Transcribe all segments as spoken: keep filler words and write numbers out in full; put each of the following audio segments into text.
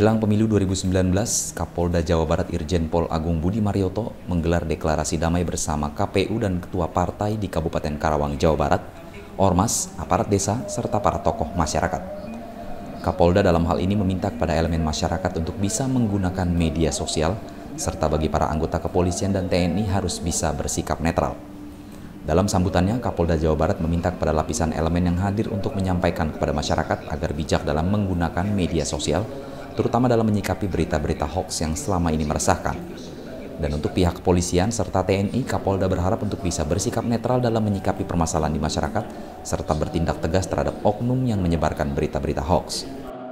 Menjelang pemilu dua ribu sembilan belas, Kapolda Jawa Barat Irjen Pol Agung Budi Marioto menggelar deklarasi damai bersama K P U dan ketua partai di Kabupaten Karawang, Jawa Barat, ormas, aparat desa, serta para tokoh masyarakat. Kapolda dalam hal ini meminta kepada elemen masyarakat untuk bisa menggunakan media sosial, serta bagi para anggota kepolisian dan T N I harus bisa bersikap netral. Dalam sambutannya, Kapolda Jawa Barat meminta kepada lapisan elemen yang hadir untuk menyampaikan kepada masyarakat agar bijak dalam menggunakan media sosial, terutama dalam menyikapi berita-berita hoaks yang selama ini meresahkan. Dan untuk pihak kepolisian serta T N I, Kapolda berharap untuk bisa bersikap netral dalam menyikapi permasalahan di masyarakat, serta bertindak tegas terhadap oknum yang menyebarkan berita-berita hoaks.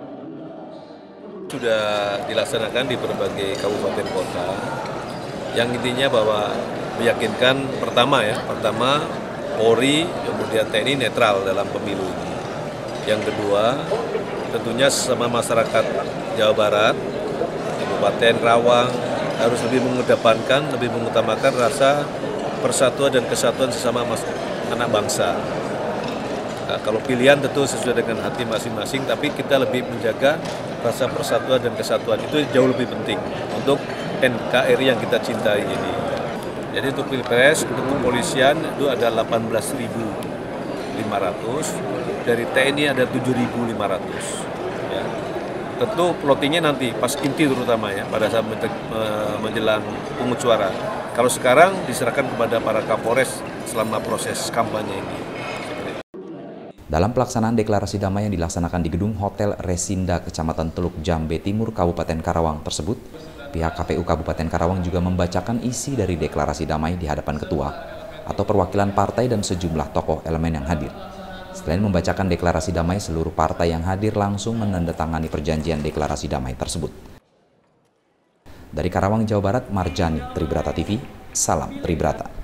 Sudah dilaksanakan di berbagai kabupaten kota, yang intinya bahwa meyakinkan pertama ya, pertama Polri, kemudian T N I netral dalam pemilu ini. Yang kedua, tentunya sesama masyarakat Jawa Barat, Kabupaten Karawang harus lebih mengedepankan, lebih mengutamakan rasa persatuan dan kesatuan sesama anak bangsa. Nah, kalau pilihan tentu sesuai dengan hati masing-masing, tapi kita lebih menjaga rasa persatuan dan kesatuan itu jauh lebih penting untuk N K R I yang kita cintai ini. Jadi untuk Pilpres, untuk kepolisian itu ada delapan belas ribu lima ratus, dari T N I ada tujuh ribu lima ratus. Ya. Tentu plottingnya nanti pas inti terutama ya, pada saat menjelang pungut suara. Kalau sekarang diserahkan kepada para Kapolres selama proses kampanye ini. Dalam pelaksanaan deklarasi damai yang dilaksanakan di gedung Hotel Resinda Kecamatan Teluk Jambe Timur, Kabupaten Karawang tersebut, pihak K P U Kabupaten Karawang juga membacakan isi dari deklarasi damai di hadapan ketua atau perwakilan partai dan sejumlah tokoh elemen yang hadir. Selain membacakan deklarasi damai, seluruh partai yang hadir langsung menandatangani perjanjian deklarasi damai tersebut. Dari Karawang, Jawa Barat, Marjani, Tribrata T V, salam Tribrata.